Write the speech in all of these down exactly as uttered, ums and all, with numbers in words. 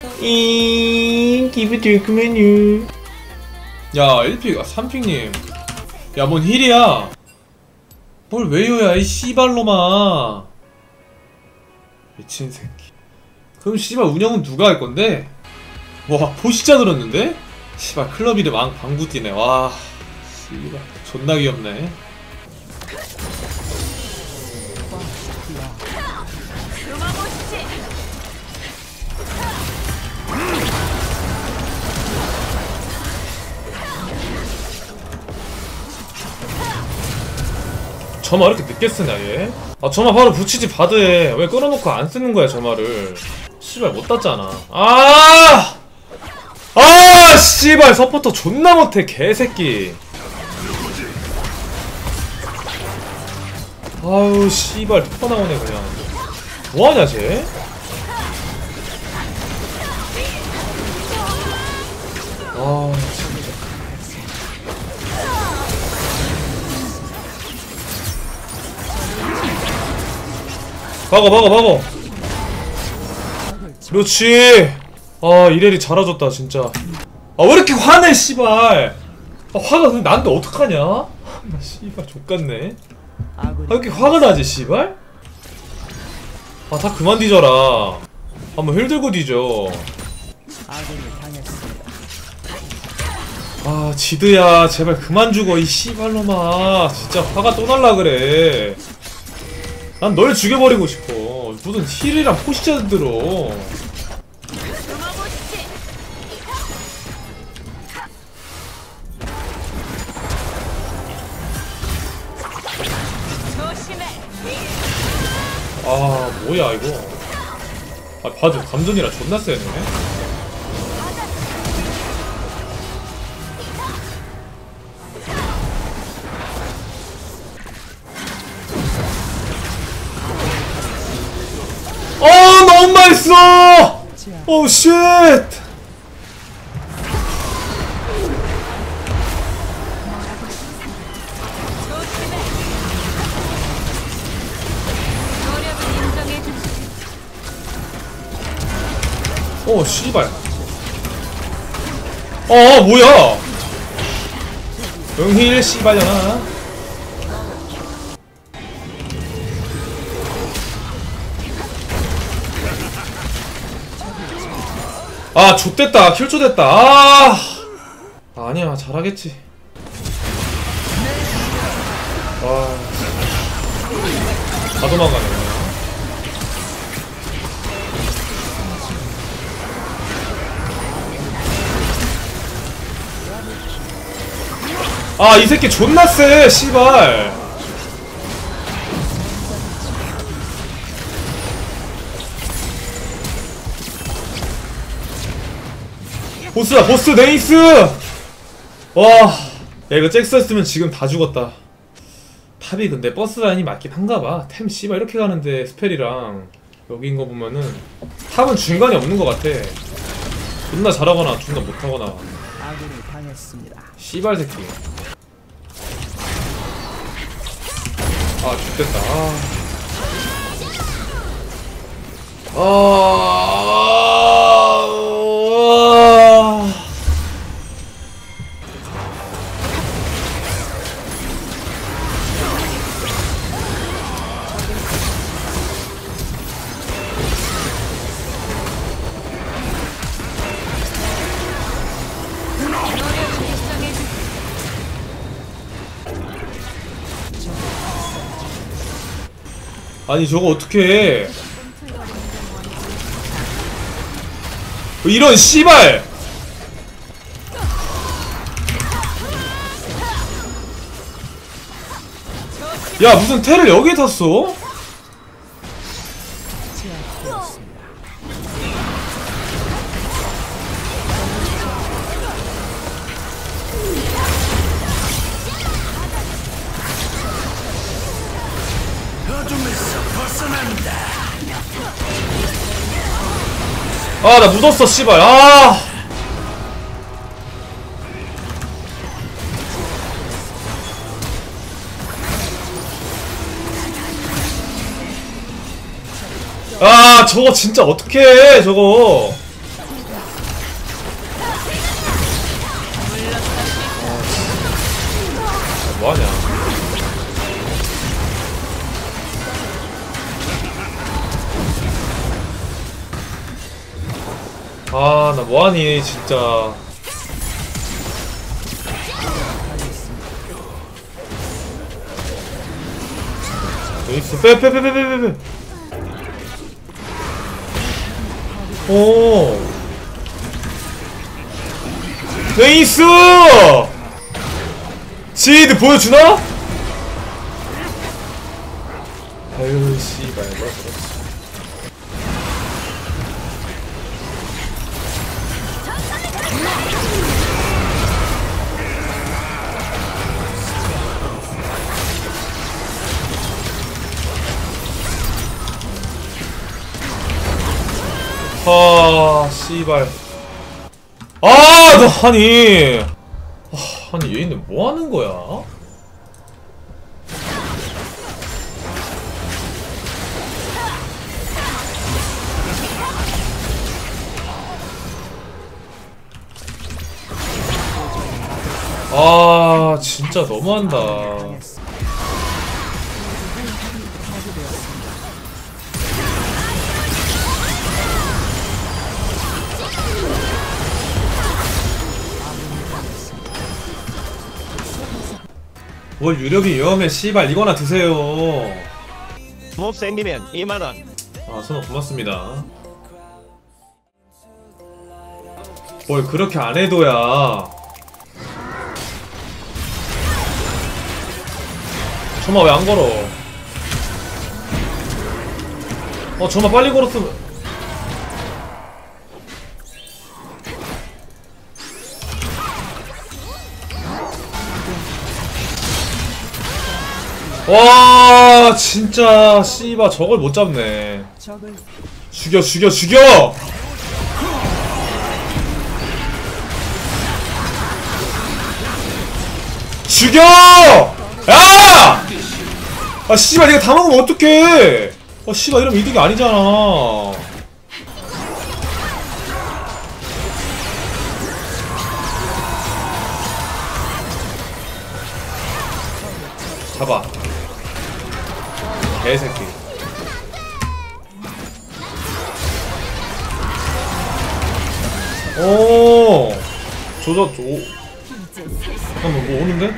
잉 기브 드크메뉴. 야 일 픽 아 삼 픽님 야 뭔 힐이야. 뭘 왜요야 이 씨발로마. 미친 새끼. 그럼 씨발 운영은 누가 할 건데? 와 포시자 들었는데? 씨발 클럽 이름 왕 방구 뛰네. 와 씨발 존나 귀엽네. 점화 이렇게 늦게 쓰냐 얘? 아 점화 바로 붙이지 바드에 왜 끌어놓고 안 쓰는 거야 점화를. 씨발 못 땄잖아. 아! 아 씨발 서포터 존나 못해 개새끼. 아유 씨발 터 나오네 그냥. 뭐하냐 쟤? 아 진짜. 박어 박어 박어. 그렇지. 아 이래리 잘해줬다 진짜. 아 왜 이렇게 화내 씨발. 아 화가 근데 나한테 어떡하냐? 나 씨발 족같네. 아 왜 이렇게 화가 나지 씨발? 아 다 그만 뒤져라. 한번 힐 들고 뒤져. 아 지드야 제발 그만 죽어 이 씨발놈아. 진짜 화가 또 날라 그래. 난 널 죽여버리고 싶어. 무슨 힐이랑 포시자 들어. 아 뭐야 이거. 아 바드 감전이라 존나 세네. 어 너무 맛있어. 오 쉣. 어 씨발. 어 뭐야 응힐 씨발려나. 아 좆됐다 킬조됐다. 아 아니야 잘하겠지. 아 다 도망가네. 아 이 새끼 존나 쎄 씨발. 보스다 보스 네이스. 와 야 이거 잭스였으면 지금 다 죽었다. 탑이 근데 버스 라인이 맞긴 한가봐. 템 씨발 이렇게 가는데 스펠이랑 여기인 거 보면은 탑은 중간이 없는 것 같아. 존나 잘하거나 존나 못하거나. 씨발 새끼. 아 죽겠다. 아... 아... 아니 저거 어떡해. 이런 씨발. 야 무슨 텔을 여기에 탔어? 아 나 묻었어 씨발. 아 아 저거 진짜 어떡해 저거. 뭐하냐. 아, 나 뭐하니 진짜. 있어. 빼, 빼, 빼, 빼, 빼, 빼. 오. 네이스! 지드 보여주나? 아유, 씨발. 뭐, 아, 씨발. 아, 너, 아니. 아, 아니, 얘는 뭐 하는 거야? 아, 진짜 너무한다. 뭘 유력이 위험해. 씨발 이거나 드세요. 몹 생기면 이만 원. 아, 선호 고맙습니다. 뭘 그렇게 안 해도야. 점화 왜 안 걸어? 어, 점화 빨리 걸었으면. 와, 진짜 씨바 저걸 못 잡네. 죽여 죽여 죽여. 죽여! 야! 아, 씨발 내가 다 먹으면 어떡해? 아, 씨발 이러면 이득이 아니잖아. 잡아. 개새끼. 오, 조져, 오. 잠깐만, 뭐 오는데?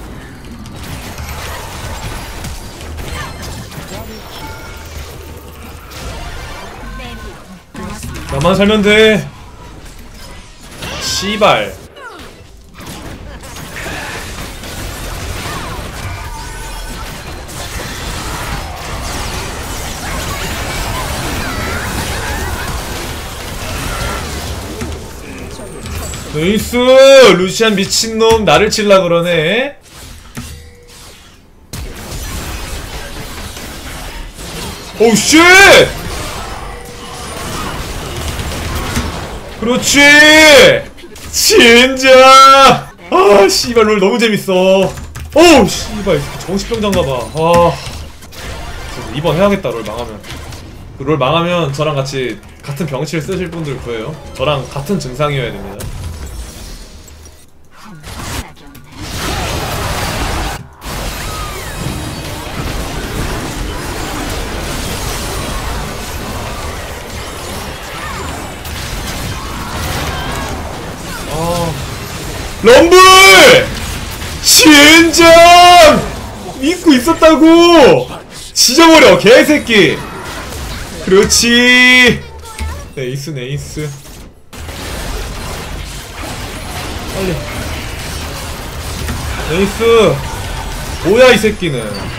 나만 살면 돼. 씨발. 네이스! 루시안 미친놈 나를 칠라 그러네. 오우 쉣! 그렇지! 진짜! 아, 씨발 롤 너무 재밌어. 오우 씨발 정신병장가봐. 아, 이번 해야겠다. 롤 망하면. 롤 망하면 저랑 같이 같은 병실 쓰실 분들 구해요. 저랑 같은 증상이어야 됩니다. 럼블! 진정! 믿고 있었다고! 지져버려 개새끼! 그렇지! 네이스 네이스 빨리 네이스! 뭐야 이 새끼는.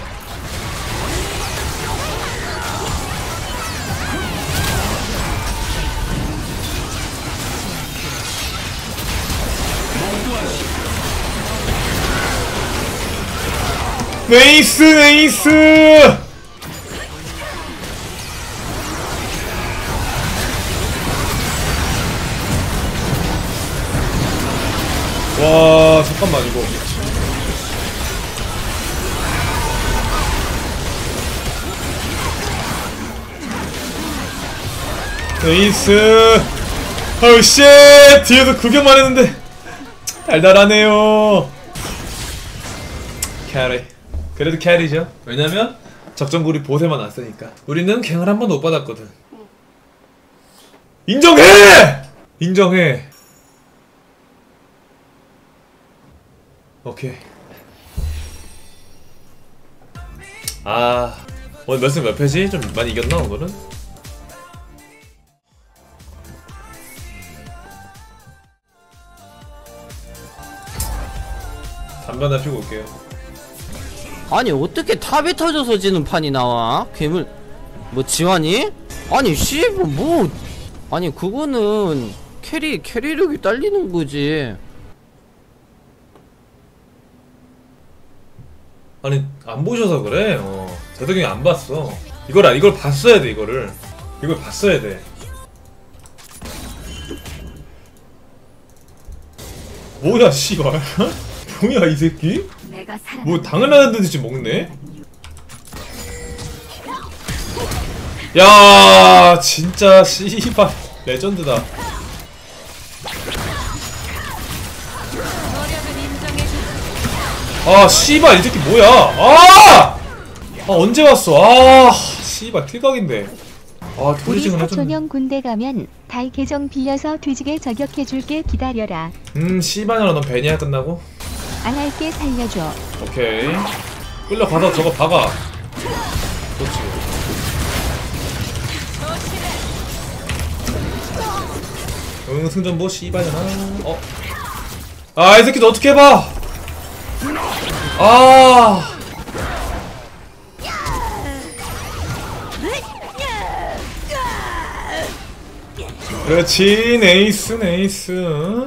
네이스 네이스! 와, 잠깐만 이거 네이스. 어우 쉣! 뒤에서 구경만 했는데 달달하네요. 캐리. 그래도 캐리죠. 왜냐면 적정구리 보세만 왔으니까. 우리는 갱을 한 번도 못 받았거든. 인정해! 인정해. 오케이. 아, 오늘 몇 승 몇 패지? 좀 많이 이겼나 오늘은? 담배 하나 피고 올게요. 아니 어떻게 탑이 터져서 지는 판이 나와? 괴물 뭐 지환이? 아니 씨뭐 뭐 아니 그거는 캐리 캐리력이 딸리는 거지. 아니 안 보셔서 그래. 어. 재덕이 안 봤어. 이걸 아- 이걸 봤어야 돼 이거를. 이걸 봤어야 돼. 뭐야 씨발. 뭐야 이 새끼? 뭐 당연한 듯이 먹네? 야 진짜 씨발 레전드다. 아 씨발 이 새끼 뭐야? 아! 아 언제 왔어? 아 씨발 킬각인데. 아 우리 돌리징을 해줬네. 사촌형 군대 가면 달 계정 빌려서 뒤지게 저격해줄게. 기다려라. 음 씨발년아 넌 배니야 끝나고? 안 할게. 살려줘. 오케이 끌려가서 저거 박아. 그렇지. 응 승전보 씨발년아. 어? 아 이 새끼 너 어떻게 해봐. 아 그렇지 네이스 네이스.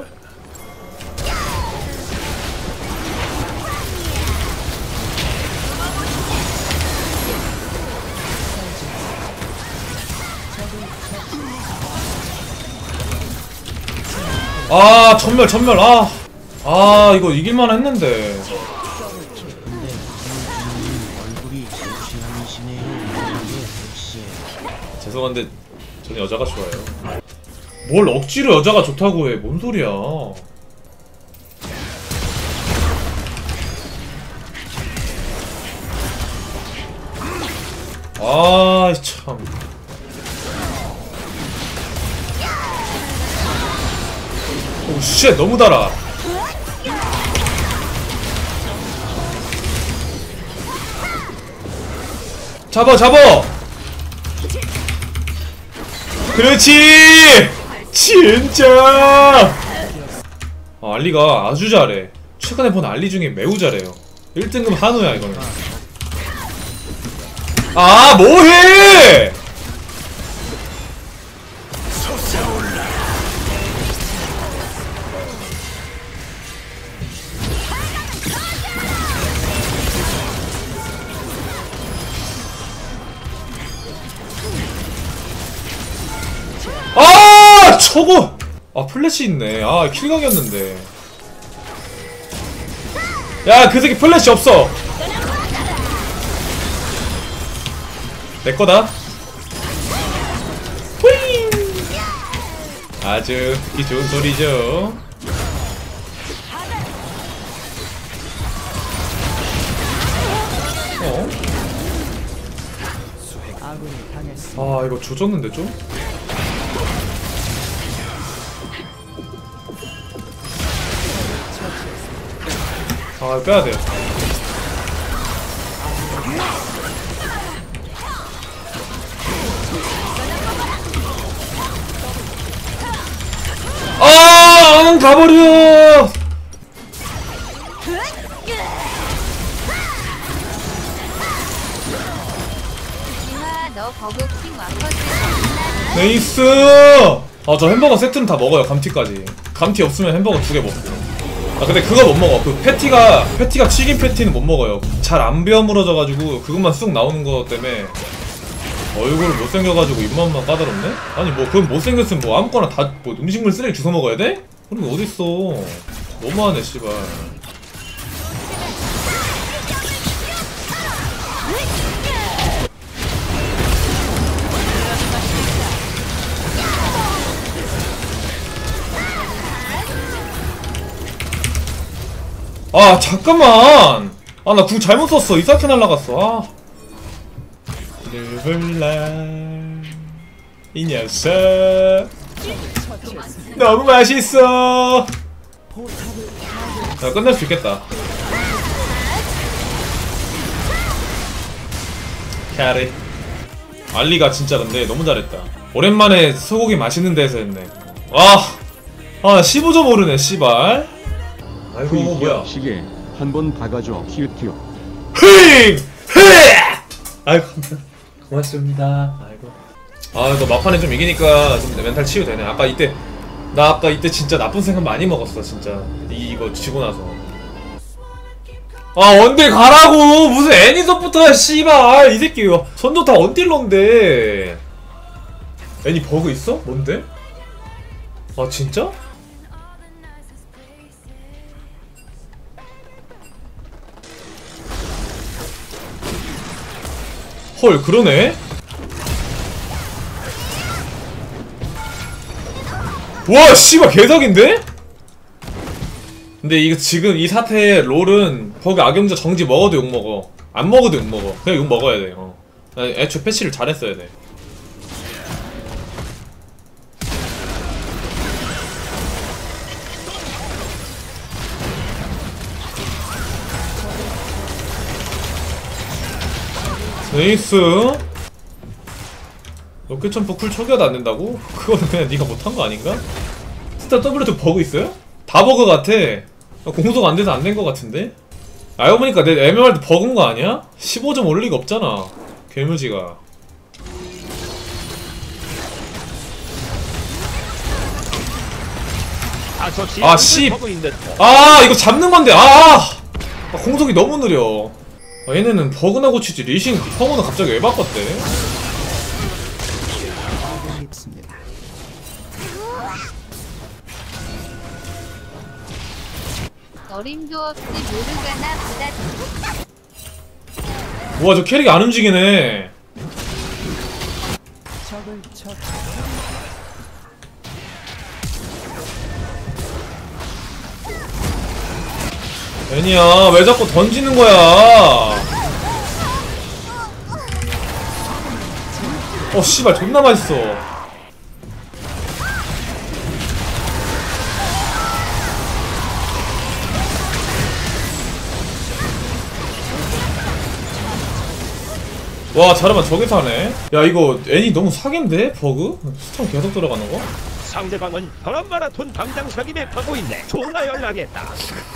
아 전멸 전멸. 아, 아 이거 이길만 했는데. 죄송한데 저는 여자가 좋아요. 뭘 억지로 여자가 좋다고 해. 뭔 소리야. 아 참. 오 쉣 너무 달아. 잡아 잡아. 그렇지. 진짜. 아, 알리가 아주 잘해. 최근에 본 알리 중에 매우 잘해요. 일 등급 한우야 이거는. 아 뭐해. 아 저거. 아 플래시 있네. 아 킬각이었는데. 야 그 새끼 플래시 없어. 내거다. 후잉. 아주 듣기 좋은 소리죠. 어? 아 이거 조졌는데 좀? 아 빼야돼. 아 응, 가버려. 너 버거킹 왔거든. 네이스. 아 저 햄버거 세트는 다 먹어요. 감튀까지. 감튀 없으면 햄버거 두 개 먹고. 아 근데 그거 못 먹어. 그 패티가 패티가 튀긴 패티는 못 먹어요. 잘 안 베어물어져가지고 그것만 쑥 나오는 거 때문에 얼굴 못생겨가지고 입맛만 까다롭네? 아니 뭐 그건 못생겼으면 뭐 아무거나 다 뭐 음식물 쓰레기 주워 먹어야 돼? 그런 게 어딨어. 너무하네 씨발. 아 잠깐만. 아 나 궁 잘못 썼어. 이사케 날라갔어. 아 르블랑 이 녀석 너무 맛있어. 나 끝낼 수 있겠다. 캐리 알리가 진짜 근데 너무 잘했다. 오랜만에 소고기 맛있는 데서 했네. 아, 아 십오 점 오르네 씨발. 아이고 뭐야. 시계 한 번 박아줘 키우키우. 흐잉! 흐! 아이고 고맙습니다. 아이고. 아 이거 막판에 좀 이기니까 좀 멘탈 치유되네. 아까 이때 나 아까 이때 진짜 나쁜 생각 많이 먹었어 진짜. 이, 이거 지고 나서. 아 원딜 가라고. 무슨 애니서부터야 씨발. 이 새끼 이거 선조 다 원딜러인데. 애니 버그 있어? 뭔데? 아 진짜? 헐 그러네? 와 씨발 개석인데? 근데 이거 지금 이 사태에 롤은 버그 악용자 정지 먹어도 욕먹어. 안 먹어도 욕먹어. 그냥 욕 먹어야 돼. 어. 애초에 패치를 잘했어야 돼. 네이스. 로켓 점프 쿨 초기화도 안 된다고? 그거는 그냥 네가 못한 거 아닌가? 스타 더블에도 버그 있어요? 다 버그 같아. 공소가 안 돼서 안 된 거 같은데? 알고 보니까 내 엠엠알도 버그인 거 아니야? 십오 점 올 리가 없잖아. 괴물지가. 아저 지. 아, 씨. 버그인데. 아 이거 잡는 건데. 아, 아 공속이 너무 느려. 아, 얘네는 버그나 고치지. 리신 성우는 갑자기 왜 바꿨대? 어림도 없이 모르가나 보다. 우와 저 캐릭이 안 움직이네. 애니야 왜 자꾸 던지는 거야? 어 씨발 존나 맛있어. 와 자르만 저기서 하네. 야 이거 애니 너무 사기인데? 버그? 스톤 계속 들어가는 거? 상대방은 그런 마라톤 당장석임에 파고 있네. 존나 연락했다.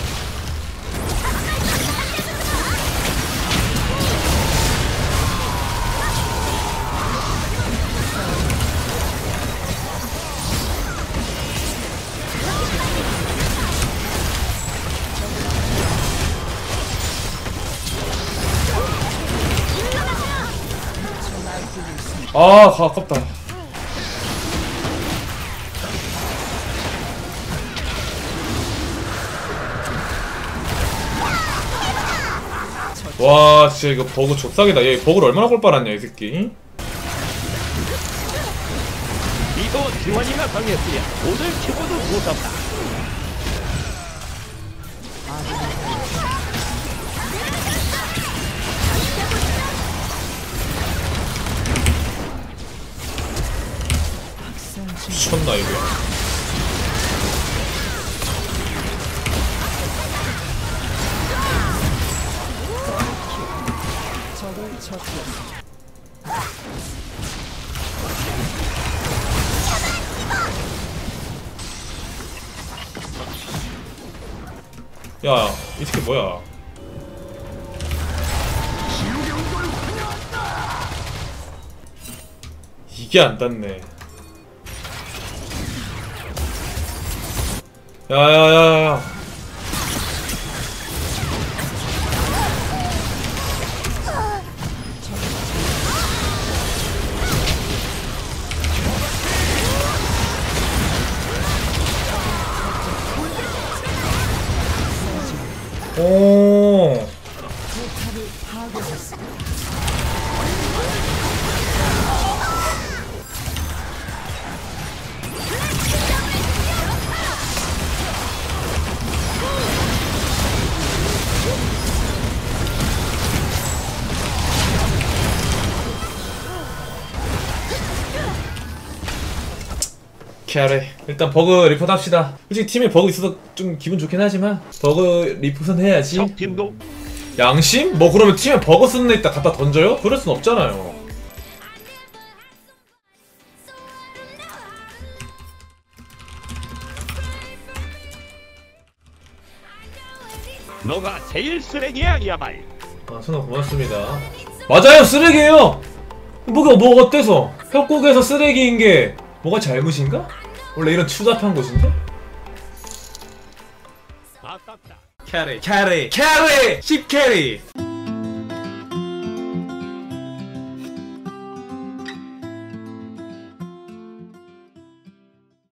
아 가, 아깝다. 와 진짜 이거 버그 족삭이다. 얘 버그를 얼마나 골 빨았냐 이 새끼. 이거 지원이가 당했으면 오늘 키보드 무섭다. 미쳤나 이거. 야, 이 새끼 뭐야? 이게 안 닿네. 야야야야. 오. 캐리. 일단 버그 리포트 합시다. 솔직히 팀에 버그 있어서 좀 기분 좋긴 하지만 버그 리포트는 해야지. 적팀도 양심? 뭐 그러면 팀에 버그 쓰는 애 있다 갖다 던져요? 그럴 순 없잖아요. 너가 제일 쓰레기야 야말. 아, 선아 고맙습니다. 맞아요, 쓰레기예요. 뭐가 뭐가 어때서? 협곡에서 쓰레기인 게 뭐가 잘못인가? 원래 이런 추잡한 곳인데? 아깝다. 캐리, 캐리, 캐리, 십 캐리.